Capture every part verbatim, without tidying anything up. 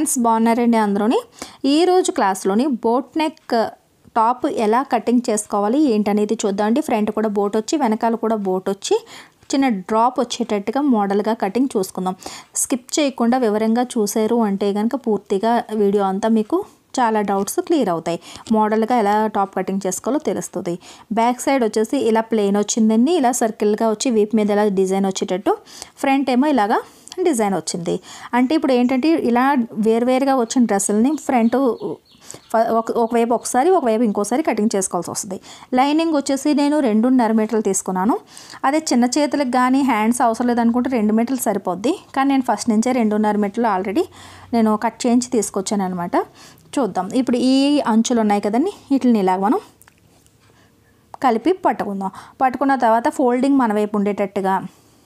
Friends, బాగున్నారండి అందరూని. ఈరోజు క్లాస్లోని బోట్ నెక్ టాప్ ఎలా కటింగ్ చేసుకోవాలి ఏంటనేది చూద్దామండి. ఫ్రంట్ కూడా బోట్ వచ్చి వెనకాల కూడా బోట్ వచ్చి చిన్న డ్రాప్ వచ్చేటట్టుగా మోడల్గా కటింగ్ చూసుకుందాం. స్కిప్ చేయకుండా వివరంగా చూసారు అంటే కనుక పూర్తిగా వీడియో అంతా మీకు చాలా డౌట్స్ క్లియర్ అవుతాయి. మోడల్గా ఎలా టాప్ కటింగ్ చేసుకోవాలో తెలుస్తుంది. బ్యాక్ సైడ్ వచ్చేసి ఇలా ప్లెయిన్ వచ్చిందండి. ఇలా సర్కిల్గా వచ్చి వీప్ మీద ఇలా డిజైన్ వచ్చేటట్టు, ఫ్రంట్ ఏమో ఇలాగా డిజైన్ వచ్చింది. అంటే ఇప్పుడు ఏంటంటే ఇలా వేరువేరుగా వచ్చిన డ్రెస్సులని ఫ్రంట్ ఒకవైపు ఒకసారి ఒకవైపు ఇంకోసారి కటింగ్ చేసుకోవాల్సి వస్తుంది. లైనింగ్ వచ్చేసి నేను రెండున్నర మీటర్లు తీసుకున్నాను. అదే చిన్న చేతులకు కానీ హ్యాండ్స్ అవసరం లేదనుకుంటే రెండు మీటర్లు సరిపోద్ది. కానీ నేను ఫస్ట్ నుంచే రెండున్నర మీటర్లు ఆల్రెడీ నేను కట్ చేయించి తీసుకొచ్చాను అనమాట. చూద్దాం. ఇప్పుడు ఈ అంచులు ఉన్నాయి కదండి, వీటిని ఇలాగ మనం కలిపి పట్టుకుందాం. పట్టుకున్న తర్వాత ఫోల్డింగ్ మన వైపు ఉండేటట్టుగా,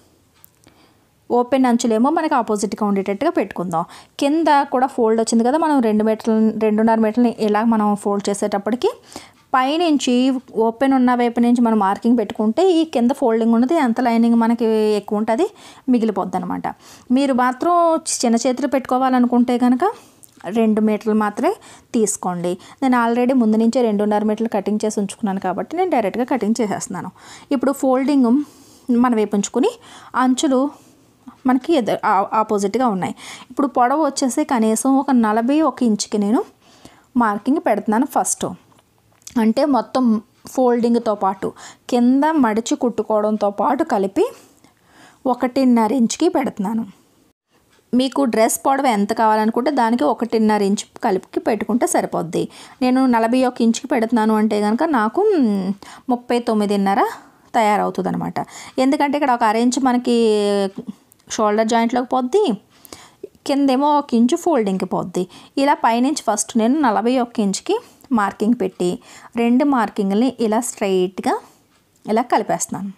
ఓపెన్ అంచులేమో మనకి ఆపోజిట్గా ఉండేటట్టుగా పెట్టుకుందాం. కింద కూడా ఫోల్డ్ వచ్చింది కదా, మనం రెండు మీటర్లు రెండున్నర మీటర్లని ఇలా మనం ఫోల్డ్ చేసేటప్పటికి పైనుంచి ఓపెన్ ఉన్న వైపు నుంచి మనం మార్కింగ్ పెట్టుకుంటే ఈ కింద ఫోల్డింగ్ ఉన్నది ఎంత లైనింగ్ మనకి ఎక్కువ ఉంటుంది మిగిలిపోద్ది అనమాట. మీరు మాత్రం చిన్న చేతులు పెట్టుకోవాలనుకుంటే కనుక రెండు మీటర్లు మాత్రమే తీసుకోండి. నేను ఆల్రెడీ ముందు నుంచే రెండున్నర మీటర్లు కటింగ్ చేసి ఉంచుకున్నాను కాబట్టి నేను డైరెక్ట్గా కటింగ్ చేసేస్తున్నాను. ఇప్పుడు ఫోల్డింగ్ మన వైపు ఉంచుకుని అంచులు మనకి ఎదురు ఆపోజిట్గా ఉన్నాయి. ఇప్పుడు పొడవు వచ్చేసి కనీసం ఒక నలభై ఒక ఇంచుకి నేను మార్కింగ్ పెడుతున్నాను ఫస్ట్. అంటే మొత్తం ఫోల్డింగ్తో పాటు కింద మడిచి కుట్టుకోవడంతో పాటు కలిపి ఒకటిన్నర ఇంచుకి పెడుతున్నాను. మీకు డ్రెస్ పొడవు ఎంత కావాలనుకుంటే దానికి ఒకటిన్నర ఇంచు కలిపి పెట్టుకుంటే సరిపోద్ది. నేను నలభై ఒక ఇంచుకి పెడుతున్నాను అంటే కనుక నాకు ముప్పై తొమ్మిదిన్నర తయారవుతుంది అనమాట. ఎందుకంటే ఇక్కడ ఒక అర ఇంచు మనకి షోల్డర్ జాయింట్లోకి పోద్ది, కిందేమో ఒక ఇంచు ఫోల్డింగ్కి పోద్ది. ఇలా పైనుంచి ఫస్ట్ నేను నలభై ఒక్క ఇంచుకి మార్కింగ్ పెట్టి రెండు మార్కింగ్ని ఇలా స్ట్రైట్గా ఇలా కలిపేస్తున్నాను.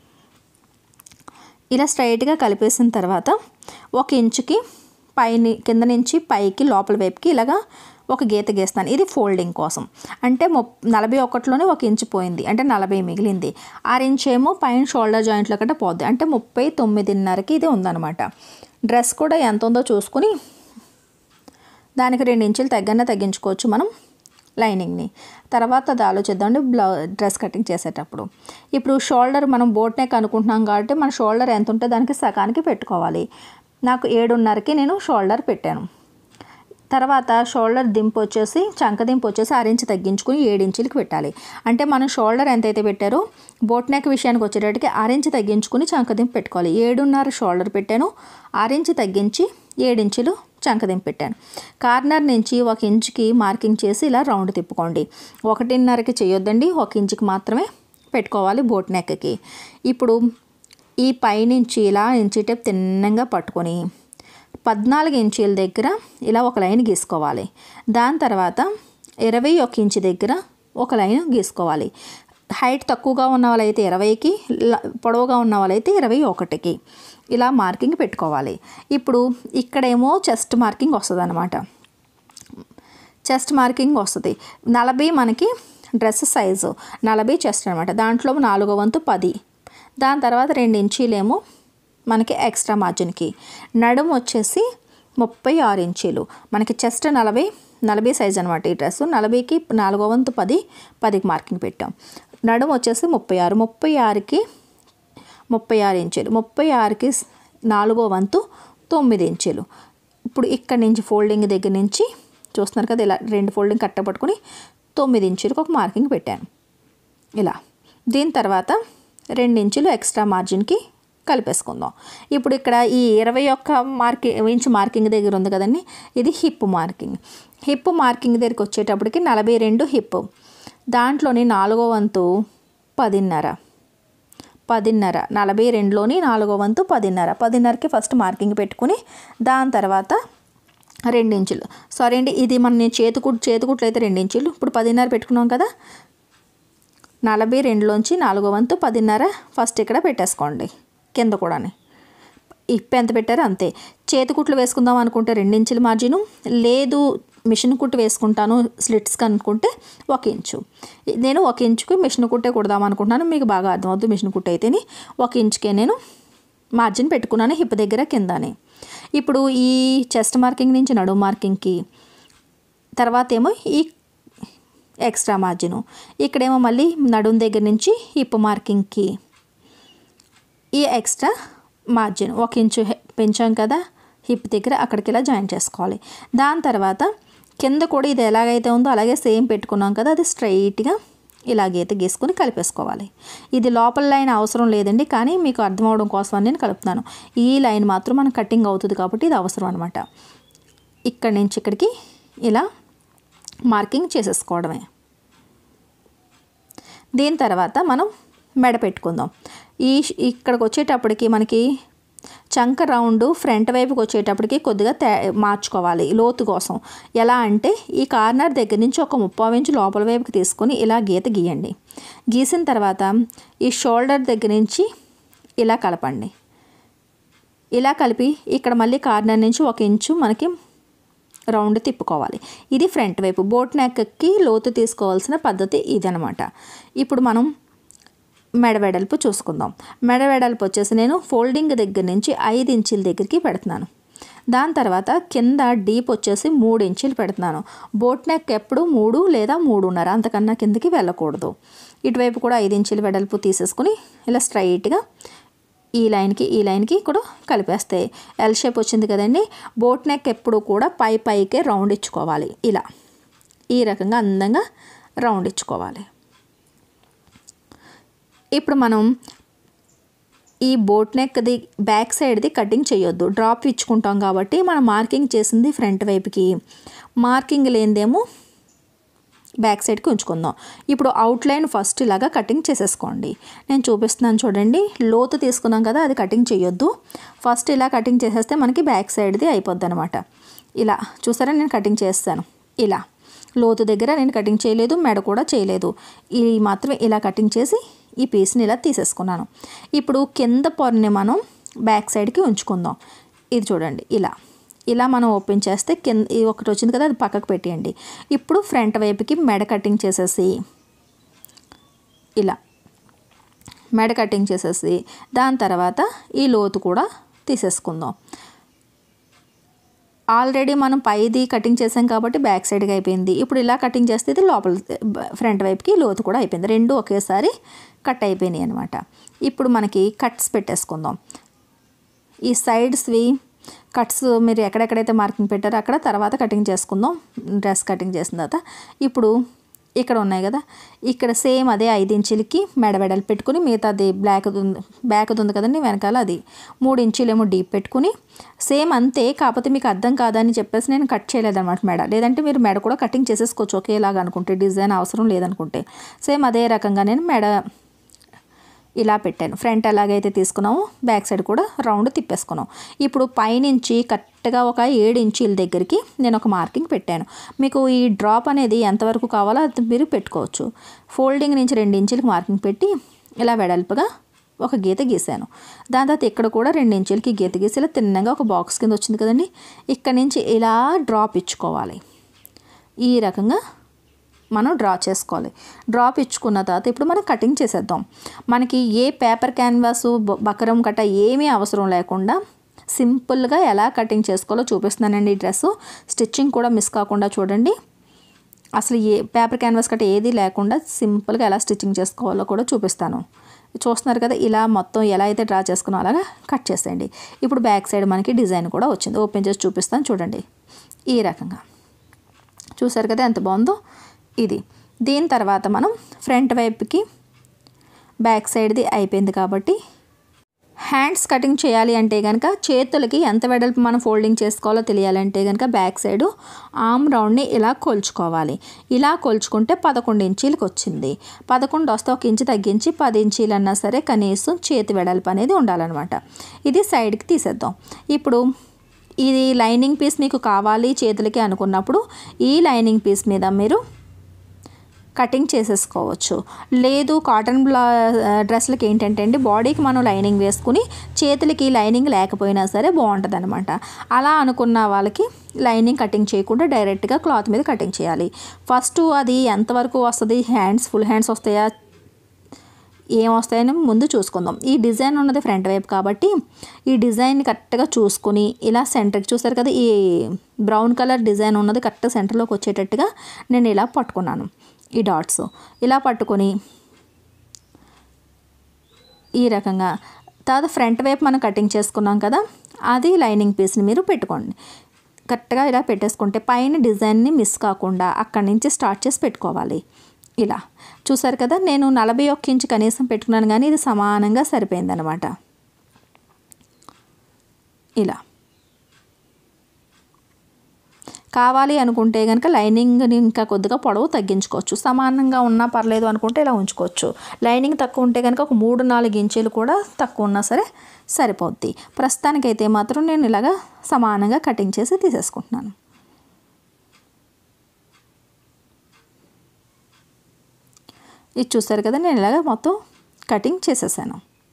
ఇలా స్ట్రైట్గా కలిపేసిన తర్వాత ఒక ఇంచుకి పైని కింద నుంచి పైకి లోపల వైపుకి ఇలాగా ఒక గీత గీస్తాను. ఇది ఫోల్డింగ్ కోసం. అంటే ముప్ నలభై ఒకటిలోనే ఒక ఇంచు పోయింది, అంటే నలభై మిగిలింది. ఆరు ఇంచు ఏమో పైన షోల్డర్ జాయింట్లో కట్ట పోద్ది, అంటే ముప్పై తొమ్మిదిన్నరకి ఇది ఉందన్నమాట. డ్రెస్ కూడా ఎంత ఉందో చూసుకుని దానికి రెండు ఇంచులు తగ్గన తగ్గించుకోవచ్చు మనం లైనింగ్ని. తర్వాత అది ఆలోచిద్దామండి బ్లౌ డ్రెస్ కటింగ్ చేసేటప్పుడు. ఇప్పుడు షోల్డర్ మనం బోట్ నెక్ అనుకుంటున్నాం కాబట్టి మన షోల్డర్ ఎంత ఉంటే దానికి సగానికి పెట్టుకోవాలి. నాకు ఏడున్నరకి నేను షోల్డర్ పెట్టాను. తర్వాత షోల్డర్ దింపు వచ్చేసి చంక దింపు వచ్చేసి ఆరు ఇంచు తగ్గించుకుని ఏడు ఇంచులకి పెట్టాలి. అంటే మనం షోల్డర్ ఎంతైతే పెట్టారో బోట్ నెక్ విషయానికి వచ్చేటప్పటికి ఆరు ఇంచు తగ్గించుకుని చంక దింపు పెట్టుకోవాలి. ఏడున్నర షోల్డర్ పెట్టాను, ఆరు ఇంచు తగ్గించి ఏడు ఇంచులు చంక దింపు పెట్టాను. కార్నర్ నుంచి ఒక ఇంచుకి మార్కింగ్ చేసి ఇలా రౌండ్ తిప్పుకోండి. ఒకటిన్నరకి చేయొద్దండి, ఒక ఇంచుకి మాత్రమే పెట్టుకోవాలి బోట్ నెక్కి. ఇప్పుడు ఈ పైనుంచి ఇలా ఇంచు టేప్ తిన్నంగా పట్టుకొని పద్నాలుగు ఇంచుల దగ్గర ఇలా ఒక లైన్ గీసుకోవాలి. దాని తర్వాత ఇరవై ఒక ఇంచు దగ్గర ఒక లైన్ గీసుకోవాలి. హైట్ తక్కువగా ఉన్న వాళ్ళైతే ఇరవైకి, పొడవుగా ఉన్న వాళ్ళైతే ఇరవై ఒకటికి ఇలా మార్కింగ్ పెట్టుకోవాలి. ఇప్పుడు ఇక్కడేమో చెస్ట్ మార్కింగ్ వస్తుంది అనమాట. చెస్ట్ మార్కింగ్ వస్తుంది నలభై మనకి డ్రెస్ సైజు నలభై చెస్ట్ అనమాట. దాంట్లో నాలుగో వంతు పది. దాని తర్వాత రెండు ఇంచీలేమో మనకి ఎక్స్ట్రా మార్జిన్కి. నడుము వచ్చేసి ముప్పై ఆరు ఇంచీలు. మనకి చెస్ట్ నలభై నలభై సైజ్ అనమాట. ఈ డ్రెస్ నలభైకి నాలుగో వంతు పది, పదికి మార్కింగ్ పెట్టాం. నడుము వచ్చేసి ముప్పై ఆరు ముప్పై ఆరుకి ముప్పై ఆరు ఇంచీలు. ముప్పై ఆరుకి నాలుగో వంతు తొమ్మిది ఇంచీలు. ఇప్పుడు ఇక్కడ నుంచి ఫోల్డింగ్ దగ్గర నుంచి చూస్తున్నారు కదా, ఇలా రెండు ఫోల్డింగ్ కట్టపట్టుకుని తొమ్మిది ఇంచులకు ఒక మార్కింగ్ పెట్టాను ఇలా. దీని తర్వాత రెండు ఇంచులు ఎక్స్ట్రా మార్జిన్కి కలిపేసుకుందాం. ఇప్పుడు ఇక్కడ ఈ ఇరవై ఒక్క మార్కింగ్ ఇంచు మార్కింగ్ దగ్గర ఉంది కదండి, ఇది హిప్ మార్కింగ్. హిప్ మార్కింగ్ దగ్గరికి వచ్చేటప్పటికి నలభై రెండు హిప్. దాంట్లోని నాలుగో వంతు పదిన్నర పదిన్నర నలభై రెండులోని నాలుగో వంతు పదిన్నర. పదిన్నరకి ఫస్ట్ మార్కింగ్ పెట్టుకుని దాని తర్వాత రెండు ఇంచులు సారీ అండి ఇది మన చేతికుట్టు చేతికుట్లు అయితే రెండు ఇంచులు. ఇప్పుడు పదిన్నర పెట్టుకున్నాం కదా, నలభై రెండులోంచి నాలుగో వంతు పదిన్నర ఫస్ట్ ఇక్కడ పెట్టేసుకోండి. కింద కూడా ఇప్పు ఎంత పెట్టారో అంతే. చేతికుట్లు వేసుకుందాం అనుకుంటే రెండు ఇంచుల మార్జిను, లేదు మిషన్ కుట్టు వేసుకుంటాను స్లిట్స్కి అనుకుంటే ఒక ఇంచు. నేను ఒక ఇంచుకి మిషన్ కుట్టే కుడదాం అనుకుంటున్నాను, మీకు బాగా అర్థమవుతుంది మిషన్ కుట్టు అయితేని. ఒక ఇంచుకే నేను మార్జిన్ పెట్టుకున్నాను హిప్ దగ్గర కిందని. ఇప్పుడు ఈ చెస్ట్ మార్కింగ్ నుంచి నడుము మార్కింగ్కి తర్వాత ఏమో ఈ ఎక్స్ట్రా మార్జిను, ఇక్కడేమో మళ్ళీ నడుము దగ్గర నుంచి హిప్ మార్కింగ్కి ఈ ఎక్స్ట్రా మార్జిన్ ఒక ఇంచు పెంచాం కదా హిప్ దగ్గర, అక్కడికి ఇలా జాయిన్ చేసుకోవాలి. దాని తర్వాత కింద కూడా ఇది ఎలాగైతే ఉందో అలాగే సేమ్ పెట్టుకున్నాం కదా, అది స్ట్రైట్గా ఇలాగైతే గీసుకొని కలిపేసుకోవాలి. ఇది లోపల లైన్ అవసరం లేదండి, కానీ మీకు అర్థం అవడం కోసం అని నేను కలుపుతున్నాను. ఈ లైన్ మాత్రం మనకు కటింగ్ అవుతుంది కాబట్టి ఇది అవసరం అనమాట. ఇక్కడి నుంచి ఇక్కడికి ఇలా మార్కింగ్ చేసేసుకోవడమే. దీని తర్వాత మనం మెడ పెట్టుకుందాం. ఈ ఇక్కడికి వచ్చేటప్పటికి మనకి చంక రౌండ్ ఫ్రంట్ వైపుకి వచ్చేటప్పటికి కొద్దిగా తే మార్చుకోవాలి లోతు కోసం. ఎలా అంటే ఈ కార్నర్ దగ్గర నుంచి ఒక ముప్పావు ఇంచు లోపల వైపుకి తీసుకొని ఇలా గీత గీయండి. గీసిన తర్వాత ఈ షోల్డర్ దగ్గర నుంచి ఇలా కలపండి. ఇలా కలిపి ఇక్కడ మళ్ళీ కార్నర్ నుంచి ఒక ఇంచు మనకి రౌండ్ తిప్పుకోవాలి. ఇది ఫ్రంట్ వైపు. బోట్ నెక్కి లోతు తీసుకోవాల్సిన పద్ధతి ఇదనమాట. ఇప్పుడు మనం మెడ వెడల్పు చూసుకుందాం. మెడ వెడల్పు వచ్చేసి నేను ఫోల్డింగ్ దగ్గర నుంచి ఐదు ఇంచుల దగ్గరికి పెడుతున్నాను. దాని తర్వాత కింద డీప్ వచ్చేసి మూడు ఇంచులు పెడుతున్నాను. బోట్ నెక్ ఎప్పుడు మూడు లేదా మూడున్నర, అంతకన్నా కిందకి వెళ్ళకూడదు. ఇటువైపు కూడా ఐదు ఇంచుల వెడల్పు తీసేసుకుని ఇలా స్ట్రైట్గా ఈ లైన్కి ఈ లైన్కి కూడా కలిపేస్తే ఎల్ షేప్ వచ్చింది కదండి. బోట్ నెక్ ఎప్పుడు కూడా పై పైకే రౌండ్ ఇచ్చుకోవాలి. ఇలా ఈ రకంగా అందంగా రౌండ్ ఇచ్చుకోవాలి. ఇప్పుడు మనం ఈ బోట్ నెక్ది బ్యాక్ సైడ్ది కటింగ్ చేయొద్దు, డ్రాప్ ఇచ్చుకుంటాం కాబట్టి మనం మార్కింగ్ చేసింది ఫ్రంట్ వైపుకి, మార్కింగ్ లేనిదేమో బ్యాక్ సైడ్కి ఉంచుకుందాం. ఇప్పుడు అవుట్లైన్ ఫస్ట్ ఇలాగా కటింగ్ చేసేసుకోండి. నేను చూపిస్తున్నాను చూడండి. లోతు తీసుకున్నాం కదా, అది కటింగ్ చేయొద్దు. ఫస్ట్ ఇలా కటింగ్ చేసేస్తే మనకి బ్యాక్ సైడ్ది అయిపోద్ది అనమాట. ఇలా చూసారా, నేను కటింగ్ చేస్తాను. ఇలా లోతు దగ్గర నేను కటింగ్ చేయలేదు, మెడ కూడా చేయలేదు. ఇది మాత్రమే ఇలా కటింగ్ చేసి ఈ పీస్ని ఇలా తీసేసుకున్నాను. ఇప్పుడు కింద పొరని మనం బ్యాక్ సైడ్కి ఉంచుకుందాం. ఇది చూడండి, ఇలా ఇలా మనం ఓపెన్ చేస్తే కింద ఒకటి వచ్చింది కదా, అది పక్కకు పెట్టేయండి. ఇప్పుడు ఫ్రంట్ వైపుకి మెడ కటింగ్ చేసేసి ఇలా మెడ కటింగ్ చేసేసి దాని తర్వాత ఈ లోతు కూడా తీసేసుకుందాం. ఆల్రెడీ మనం పైది కటింగ్ చేసాం కాబట్టి బ్యాక్ సైడ్కి అయిపోయింది. ఇప్పుడు ఇలా కటింగ్ చేస్తే ఇది లోపల ఫ్రంట్ వైపుకి లోతు కూడా అయిపోయింది. రెండు ఒకేసారి కట్ అయిపోయినాయి అనమాట. ఇప్పుడు మనకి కట్స్ పెట్టేసుకుందాం. ఈ సైడ్స్వి కట్స్ మీరు ఎక్కడెక్కడైతే మార్కింగ్ పెట్టారో అక్కడ తర్వాత కటింగ్ చేసుకుందాం, డ్రెస్ కటింగ్ చేసిన తర్వాత. ఇప్పుడు ఇక్కడ ఉన్నాయి కదా, ఇక్కడ సేమ్ అదే ఐదు ఇంచులకి మెడ వెడల్పు పెట్టుకుని మిగతాది బ్లాక్ బ్యాక్ ఉంది కదండి వెనకాల, అది మూడు ఇంచులేమో డీప్ పెట్టుకుని సేమ్ అంతే. కాకపోతే మీకు అర్థం కాదని చెప్పేసి నేను కట్ చేయలేదన్నమాట మెడ. లేదంటే మీరు మెడ కూడా కటింగ్ చేసేసుకోవచ్చు ఒకేలాగా అనుకుంటే, డిజైన్ అవసరం లేదనుకుంటే. సేమ్ అదే రకంగా నేను మెడ ఇలా పెట్టాను. ఫ్రంట్ ఎలాగైతే తీసుకున్నామో బ్యాక్ సైడ్ కూడా రౌండ్ తిప్పేసుకున్నాం. ఇప్పుడు పైనుంచి కరెక్ట్గా ఒక ఏడు ఇంచీల దగ్గరికి నేను ఒక మార్కింగ్ పెట్టాను. మీకు ఈ డ్రాప్ అనేది ఎంతవరకు కావాలో అది మీరు పెట్టుకోవచ్చు. ఫోల్డింగ్ నుంచి రెండు ఇంచులకి మార్కింగ్ పెట్టి ఇలా వెడల్పుగా ఒక గీత గీసాను. దాని తర్వాత ఇక్కడ కూడా రెండు ఇంచులకి గీత గీసి ఇలా తిన్నగా ఒక బాక్స్ కింద వచ్చింది కదండి, ఇక్కడ నుంచి ఇలా డ్రాప్ ఇచ్చుకోవాలి. ఈ రకంగా మనం డ్రా చేసుకోవాలి. డ్రాప్ ఇచ్చుకున్న తర్వాత ఇప్పుడు మనం కటింగ్ చేసేద్దాం. మనకి ఏ పేపర్ క్యాన్వాస్ బకరం కట్ట ఏమీ అవసరం లేకుండా సింపుల్గా ఎలా కటింగ్ చేసుకోవాలో చూపిస్తున్నానండి. ఈ డ్రెస్సు స్టిచ్చింగ్ కూడా మిస్ కాకుండా చూడండి. అసలు ఏ పేపర్ క్యాన్వాస్ కట్ట ఏది లేకుండా సింపుల్గా ఎలా స్టిచ్చింగ్ చేసుకోవాలో కూడా చూపిస్తాను. చూస్తున్నారు కదా, ఇలా మొత్తం ఎలా అయితే డ్రా చేసుకున్నా అలాగా కట్ చేసేయండి. ఇప్పుడు బ్యాక్ సైడ్ మనకి డిజైన్ కూడా వచ్చింది. ఓపెన్ చేసి చూపిస్తాను చూడండి. ఈ రకంగా చూసారు కదా ఎంత బాగుందో ఇది. దీని తర్వాత మనం ఫ్రంట్ వైపుకి బ్యాక్ సైడ్ది అయిపోయింది కాబట్టి హ్యాండ్స్ కటింగ్ చేయాలి అంటే కనుక చేతులకి ఎంత వెడల్పు మనం ఫోల్డింగ్ చేసుకోవాలో తెలియాలంటే కనుక బ్యాక్ సైడ్ ఆర్మ్ రౌండ్ని ఇలా కొలుచుకోవాలి. ఇలా కొలుచుకుంటే పదకొండు ఇంచీలకు వచ్చింది. పదకొండు వస్తే ఒక ఇంచు తగ్గించి పది ఇంచీలు అన్నా సరే కనీసం చేతి వెడల్పు అనేది ఉండాలన్నమాట. ఇది సైడ్కి తీసేద్దాం. ఇప్పుడు ఇది లైనింగ్ పీస్ మీకు కావాలి చేతులకి అనుకున్నప్పుడు ఈ లైనింగ్ పీస్ మీద మీరు కటింగ్ చేసేసుకోవచ్చు. లేదు కాటన్ బ్లా డ్రెస్లకి ఏంటంటే అండి బాడీకి మనం లైనింగ్ వేసుకుని చేతులకి లైనింగ్ లేకపోయినా సరే బాగుంటుంది అనమాట. అలా అనుకున్న వాళ్ళకి లైనింగ్ కటింగ్ చేయకుండా డైరెక్ట్గా క్లాత్ మీద కటింగ్ చేయాలి. ఫస్ట్ అది ఎంతవరకు వస్తుంది, హ్యాండ్స్ ఫుల్ హ్యాండ్స్ వస్తాయా, ఏం వస్తాయని ముందు చూసుకుందాం. ఈ డిజైన్ ఉన్నది ఫ్రంట్ వైపు కాబట్టి ఈ డిజైన్ కరెక్ట్గా చూసుకుని ఇలా సెంటర్కి చూసారు కదా, ఈ బ్రౌన్ కలర్ డిజైన్ ఉన్నది కరెక్ట్ సెంటర్లోకి వచ్చేటట్టుగా నేను ఇలా పట్టుకున్నాను. ఈ డాట్స్ ఇలా పట్టుకొని ఈ రకంగా తర్వాత ఫ్రంట్ వైపు మనం కటింగ్ చేసుకున్నాం కదా, అది లైనింగ్ పీస్ని మీరు పెట్టుకోండి. కరెక్ట్గా ఇలా పెట్టేసుకుంటే పైన డిజైన్ని మిస్ కాకుండా అక్కడి నుంచి స్టార్ట్ చేసి పెట్టుకోవాలి. ఇలా చూసారు కదా, నేను నలభై ఒక్క ఇంచు కనీసం పెట్టుకున్నాను కానీ ఇది సమానంగా సరిపోయింది అనమాట. ఇలా కావాలి అనుకుంటే కనుక లైనింగ్ని ఇంకా కొద్దిగా పొడవు తగ్గించుకోవచ్చు. సమానంగా ఉన్నా పర్లేదు అనుకుంటే ఇలా ఉంచుకోవచ్చు. లైనింగ్ తక్కువ ఉంటే కనుక ఒక మూడు నాలుగు ఇంచులు కూడా తక్కువ ఉన్నా సరే సరిపోద్ది. ప్రస్తుతానికైతే మాత్రం నేను ఇలాగా సమానంగా కటింగ్ చేసి తీసేసుకుంటున్నాను. ఇది చూసారు కదా, నేను ఇలాగ మొత్తం కటింగ్ చేసేసాను.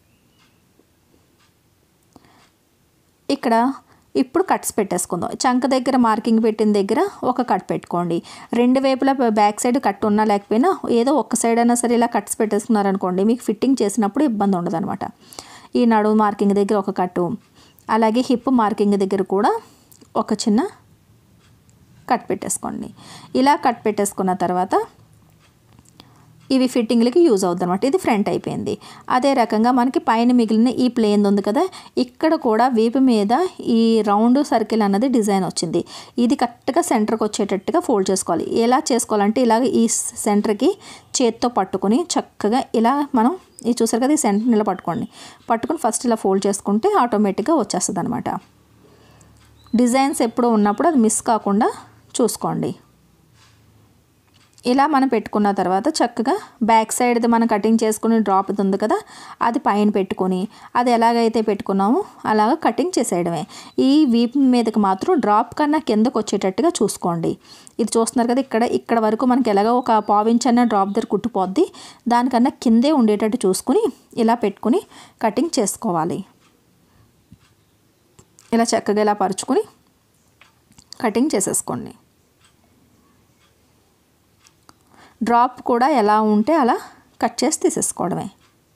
ఇక్కడ ఇప్పుడు కట్స్ పెట్టేసుకుందాం. చంక దగ్గర మార్కింగ్ పెట్టిన దగ్గర ఒక కట్ పెట్టుకోండి. రెండు వైపులా బ్యాక్ సైడ్ కట్ ఉన్నా లేకపోయినా ఏదో ఒక్క సైడ్ అయినా సరే ఇలా కట్స్ పెట్టేసుకున్నారనుకోండి, మీకు ఫిట్టింగ్ చేసినప్పుడు ఇబ్బంది ఉండదు అనమాట. ఈ నడుము మార్కింగ్ దగ్గర ఒక కట్టు, అలాగే హిప్ మార్కింగ్ దగ్గర కూడా ఒక చిన్న కట్ పెట్టేసుకోండి. ఇలా కట్ పెట్టేసుకున్న తర్వాత ఇవి ఫిట్టింగ్లకి యూజ్ అవుతుంది అనమాట. ఇది ఫ్రంట్ అయిపోయింది. అదే రకంగా మనకి పైన మిగిలిన ఈ ప్లేన్ ఉంది కదా, ఇక్కడ కూడా వీపు మీద ఈ రౌండ్ సర్కిల్ అన్నది డిజైన్ వచ్చింది. ఇది కరెక్ట్గా సెంటర్కి వచ్చేటట్టుగా ఫోల్డ్ చేసుకోవాలి. ఎలా చేసుకోవాలంటే ఇలాగ ఈ సెంటర్కి చేత్తో పట్టుకొని చక్కగా ఇలా మనం ఇది చూసారు కదా, ఈ సెంటర్ని ఇలా పట్టుకోండి. పట్టుకొని ఫస్ట్ ఇలా ఫోల్డ్ చేసుకుంటే ఆటోమేటిక్గా వచ్చేస్తుంది అనమాట. డిజైన్స్ ఎప్పుడు ఉన్నప్పుడు అది మిస్ కాకుండా చూసుకోండి. ఇలా మనం పెట్టుకున్న తర్వాత చక్కగా బ్యాక్ సైడ్ది మనం కటింగ్ చేసుకుని డ్రాప్ ఉంది కదా, అది పైన పెట్టుకొని అది ఎలాగైతే పెట్టుకున్నామో అలాగ కటింగ్ చేసేయడమే. ఈ వీప్ మీదకి మాత్రం డ్రాప్ కన్నా కిందకు వచ్చేటట్టుగా చూసుకోండి. ఇది చూస్తున్నారు కదా, ఇక్కడ ఇక్కడ వరకు మనకి ఎలాగో ఒక పావించ్ అన్న డ్రాప్ దగ్గర కుట్టుపోద్ది, దానికన్నా కిందే ఉండేటట్టు చూసుకుని ఇలా పెట్టుకుని కటింగ్ చేసుకోవాలి. ఇలా చక్కగా ఇలా పరుచుకొని కటింగ్ చేసేసుకోండి. డ్రాప్ కూడా ఎలా ఉంటే అలా కట్ చేసి తీసేసుకోవడమే.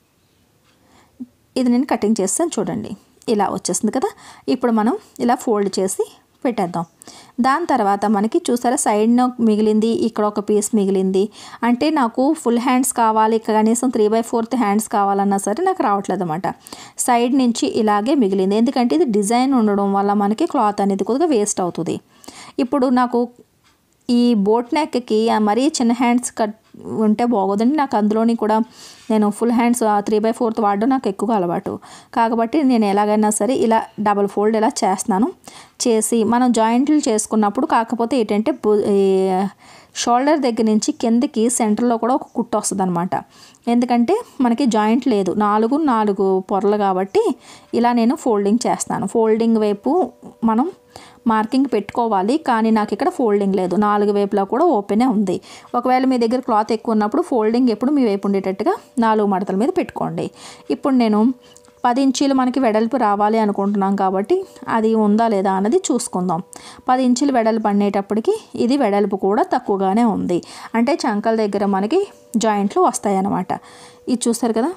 ఇది నేను కటింగ్ చేస్తాను చూడండి, ఇలా వచ్చేస్తుంది కదా. ఇప్పుడు మనం ఇలా ఫోల్డ్ చేసి పెట్టేద్దాం. దాని తర్వాత మనకి చూసారా సైడ్న మిగిలింది, ఇక్కడ ఒక పీస్ మిగిలింది. అంటే నాకు ఫుల్ హ్యాండ్స్ కావాలి, కనీసం త్రీ బై ఫోర్త్ హ్యాండ్స్ కావాలన్నా సరే నాకు రావట్లేదు అనమాట. సైడ్ నుంచి ఇలాగే మిగిలింది, ఎందుకంటే ఇది డిజైన్ ఉండడం వల్ల మనకి క్లాత్ అనేది కొద్దిగా వేస్ట్ అవుతుంది. ఇప్పుడు నాకు ఈ బోట్ నెక్కి మరీ చిన్న హ్యాండ్స్ కట్ ఉంటే బాగోదండి. నాకు అందులోని కూడా నేను full hands three by fourth వాడడం నాకు ఎక్కువగా అలవాటు. కాబట్టి నేను ఎలాగైనా సరే ఇలా డబల్ ఫోల్డ్ ఇలా చేస్తున్నాను. చేసి మనం జాయింట్లు చేసుకున్నప్పుడు కాకపోతే ఏంటంటే షోల్డర్ దగ్గర నుంచి కిందకి సెంటర్లో కూడా ఒక కుట్టు వస్తుంది అనమాట. ఎందుకంటే మనకి జాయింట్ లేదు, నాలుగు నాలుగు పొరలు కాబట్టి ఇలా నేను ఫోల్డింగ్ చేస్తాను. ఫోల్డింగ్ వైపు మనం మార్కింగ్ పెట్టుకోవాలి, కానీ నాకు ఇక్కడ ఫోల్డింగ్ లేదు, నాలుగు వైపులా కూడా ఓపెనే ఉంది. ఒకవేళ మీ దగ్గర క్లాత్ ఎక్కువ ఉన్నప్పుడు ఫోల్డింగ్ ఎప్పుడు మీ వైపు ఉండేటట్టుగా నాలుగు మడతల మీద పెట్టుకోండి. ఇప్పుడు నేను పది ఇంచీలు మనకి వెడల్పు రావాలి అనుకుంటున్నాం కాబట్టి అది ఉందా లేదా అన్నది చూసుకుందాం. పది ఇంచులు వెడల్పు అనేటప్పటికి ఇది వెడల్పు కూడా తక్కువగానే ఉంది, అంటే చంకల దగ్గర మనకి జాయింట్లు వస్తాయి అన్నమాట. ఇది చూస్తారు కదా,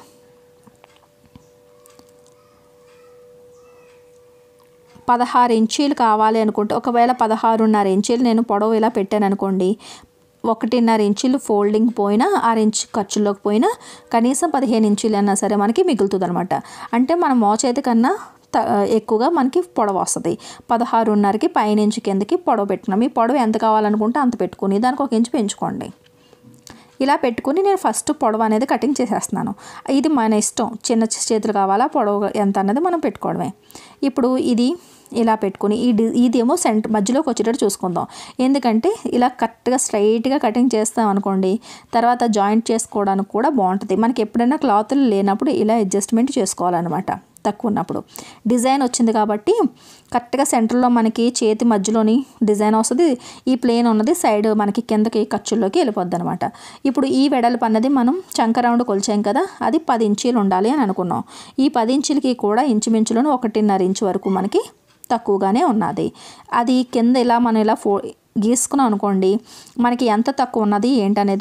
పదహారు ఇంచీలు కావాలి అనుకుంటే ఒకవేళ పదహారున్నర ఇంచీలు నేను పొడవు ఇలా పెట్టాను అనుకోండి, ఒకటిన్నర ఇంచులు ఫోల్డింగ్ పోయినా ఆరు ఇంచు ఖర్చులోకి పోయినా కనీసం పదిహేను ఇంచులు అయినా సరే మనకి మిగులుతుంది అనమాట. అంటే మన మోచేతి కన్నా ఎక్కువగా మనకి పొడవు వస్తుంది. పదహారున్నరకి పైనుంచి కిందకి పొడవు పెట్టినాం. మీ పొడవు ఎంత కావాలనుకుంటే అంత పెట్టుకుని దానికి ఒక ఇంచు పెంచుకోండి. ఇలా పెట్టుకుని నేను ఫస్ట్ పొడవు అనేది కటింగ్ చేసేస్తున్నాను. ఇది మన ఇష్టం, చిన్న చేతులు కావాలా పొడవు ఎంత అన్నది మనం పెట్టుకోవడమే. ఇప్పుడు ఇది ఇలా పెట్టుకుని ఈ ఇదేమో సెంటర్ మధ్యలోకి వచ్చేటట్టు చూసుకుందాం. ఎందుకంటే ఇలా కరెక్ట్గా స్ట్రైట్గా కటింగ్ చేస్తాం అనుకోండి, తర్వాత జాయింట్ చేసుకోవడానికి కూడా బాగుంటుంది. మనకి ఎప్పుడైనా క్లాతులు లేనప్పుడు ఇలా అడ్జస్ట్మెంట్ చేసుకోవాలన్నమాట. తక్కువ ఉన్నప్పుడు డిజైన్ వచ్చింది కాబట్టి కరెక్ట్గా సెంటర్లో మనకి చేతి మధ్యలోని డిజైన్ వస్తుంది. ఈ ప్లేన్ ఉన్నది సైడ్ మనకి కిందకి ఖర్చుల్లోకి వెళ్ళిపోద్ది అనమాట. ఇప్పుడు ఈ వెడల్పు అన్నది మనం చంక రౌండ్ కొలిచాం కదా, అది పది ఇంచీలు ఉండాలి అని అనుకున్నాం. ఈ పది ఇంచులకి కూడా ఇంచుమించులను ఒకటిన్నర ఇంచు వరకు మనకి తక్కువగానే ఉన్నది. అది కింద ఇలా మనం ఇలా ఫో గీసుకున్నాం అనుకోండి, మనకి ఎంత తక్కువ ఉన్నది ఏంటనేది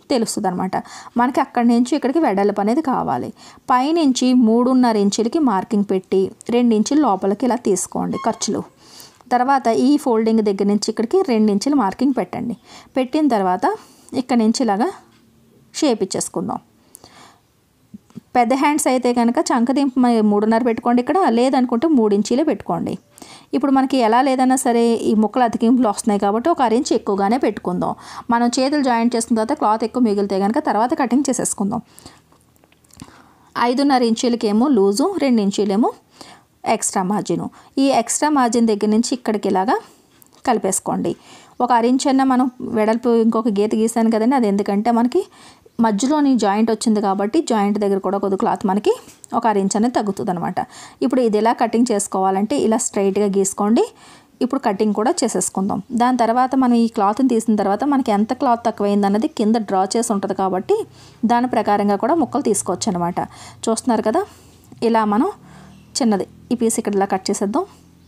తెలుస్తుంది అనమాట. మనకి అక్కడి నుంచి ఇక్కడికి వెడల్పు అనేది కావాలి. పైనుంచి మూడున్నర ఇంచులకి మార్కింగ్ పెట్టి రెండు ఇంచులు లోపలికి ఇలా తీసుకోండి ఖర్చులు. తర్వాత ఈ ఫోల్డింగ్ దగ్గర నుంచి ఇక్కడికి రెండు ఇంచులు మార్కింగ్ పెట్టండి. పెట్టిన తర్వాత ఇక్కడ నుంచి ఇలాగా షేప్ ఇచ్చేసుకుందాం. పెద్ద హ్యాండ్స్ అయితే కనుక చంకదింపు మూడున్నర పెట్టుకోండి, ఇక్కడ లేదనుకుంటే మూడు ఇంచీలే పెట్టుకోండి. ఇప్పుడు మనకి ఎలా లేదన్నా సరే ఈ ముక్కలు అతికింపులు వస్తున్నాయి కాబట్టి ఒక అర ఇంచ్ ఎక్కువగానే పెట్టుకుందాం. మనం చేతులు జాయింట్ చేసుకున్న తర్వాత క్లాత్ ఎక్కువ మిగిలితే కనుక తర్వాత కటింగ్ చేసేసుకుందాం. ఐదున్నర ఇంచీలకేమో లూజు, రెండు ఇంచీలేమో ఎక్స్ట్రా మార్జిను. ఈ ఎక్స్ట్రా మార్జిన్ దగ్గర నుంచి ఇక్కడికి ఇలాగా కలిపేసుకోండి. ఒక అర ఇంచ్ అన్న మనం వెడల్పు ఇంకొక గీత గీసాను కదండి, అది ఎందుకంటే మనకి మధ్యలోని జాయింట్ వచ్చింది కాబట్టి జాయింట్ దగ్గర కూడా కొద్ది క్లాత్ మనకి ఒక అర ఇంచ్ అనేది తగ్గుతుంది అనమాట. ఇప్పుడు ఇది ఎలా కటింగ్ చేసుకోవాలంటే ఇలా స్ట్రైట్గా గీసుకోండి. ఇప్పుడు కటింగ్ కూడా చేసేసుకుందాం. దాని తర్వాత మనం ఈ క్లాత్ని తీసిన తర్వాత మనకి ఎంత క్లాత్ తక్కువైంది అన్నది కింద డ్రా చేసి ఉంటుంది కాబట్టి దాని ప్రకారంగా కూడా ముక్కలు తీసుకోవచ్చు అనమాట. చూస్తున్నారు కదా, ఇలా మనం చిన్నది ఈ పీస్ ఇక్కడ ఇలా కట్ చేసేద్దాం.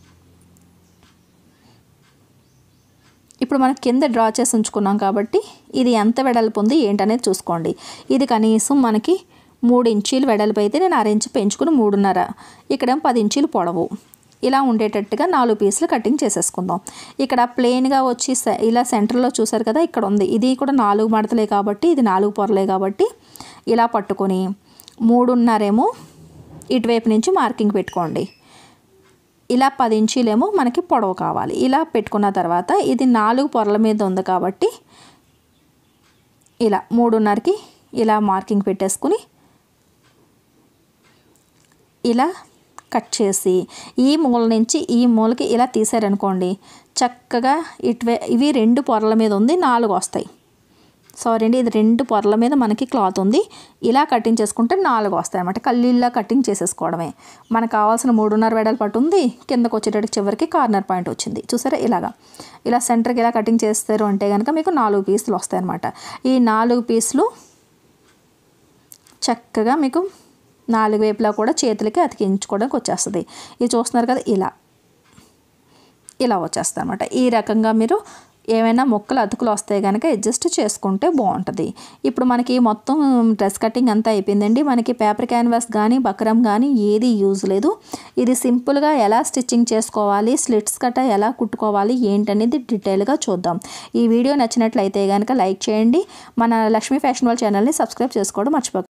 ఇప్పుడు మనం కింద డ్రా చేసి ఉంచుకున్నాం కాబట్టి ఇది ఎంత వెడల్పు ఉంది ఏంటనేది చూసుకోండి. ఇది కనీసం మనకి మూడు ఇంచీలు వెడల్పు అయితే నేను అర ఇంచు పెంచుకుని మూడున్నర, ఇక్కడేమో పది ఇంచీలు పొడవు, ఇలా ఉండేటట్టుగా నాలుగు పీసులు కటింగ్ చేసేసుకుందాం. ఇక్కడ ప్లెయిన్గా వచ్చి ఇలా సెంటర్లో చూసారు కదా, ఇక్కడ ఉంది. ఇది కూడా నాలుగు మడతలే కాబట్టి ఇది నాలుగు పొరలే కాబట్టి ఇలా పట్టుకొని మూడున్నరేమో ఇటువైపు నుంచి మార్కింగ్ పెట్టుకోండి. ఇలా పది ఇంచీలేమో మనకి పొడవు కావాలి. ఇలా పెట్టుకున్న తర్వాత ఇది నాలుగు పొరల మీద ఉంది కాబట్టి ఇలా మూడున్నరకి ఇలా మార్కింగ్ పెట్టేసుకుని ఇలా కట్ చేసి ఈ మూల నుంచి ఈ మూలకి ఇలా తీసారనుకోండి, చక్కగా ఇటువే ఇవి రెండు పొరల మీద ఉంది, నాలుగు వస్తాయి. సారీ అండి, ఇది రెండు పొరల మీద మనకి క్లాత్ ఉంది. ఇలా కటింగ్ చేసుకుంటే నాలుగు వస్తాయి అన్నమాట. కల్లీలా కటింగ్ చేసేసుకోవడమే. మనకు కావాల్సిన మూడున్నర వెడల్పు పట్టు ఉంది, కిందకు వచ్చేటట్టు చివరికి కార్నర్ పాయింట్ వచ్చింది. చూసారా, ఇలాగా ఇలా సెంటర్కి ఇలా కటింగ్ చేస్తారు అంటే కనుక మీకు నాలుగు పీసులు వస్తాయి అన్నమాట. ఈ నాలుగు పీసులు చక్కగా మీకు నాలుగు వైపులా కూడా చేతులకి అతికించుకోవడానికి వచ్చేస్తుంది. ఇది చూస్తున్నారు కదా, ఇలా ఇలా వచ్చేస్తుంది అన్నమాట. ఈ రకంగా మీరు ఏమైనా ముక్కలు అతుకులు వస్తే కనుక అడ్జస్ట్ చేసుకుంటే బాగుంటుంది. ఇప్పుడు మనకి మొత్తం డ్రెస్ కటింగ్ అంతా అయిపోయిందండి. మనకి పేపర్ క్యాన్వాస్ కానీ బక్రమ్ కానీ ఏది యూజ్ లేదు. ఇది సింపుల్గా ఎలా స్టిచ్చింగ్ చేసుకోవాలి, స్లిట్స్ కట్ట ఎలా కుట్టుకోవాలి ఏంటనేది డీటెయిల్గా చూద్దాం. ఈ వీడియో నచ్చినట్లయితే కనుక లైక్ చేయండి. మన లక్ష్మీ ఫ్యాషన్ వాళ్ళ ఛానల్ని సబ్స్క్రైబ్ చేసుకోవడం మర్చిపోకండి.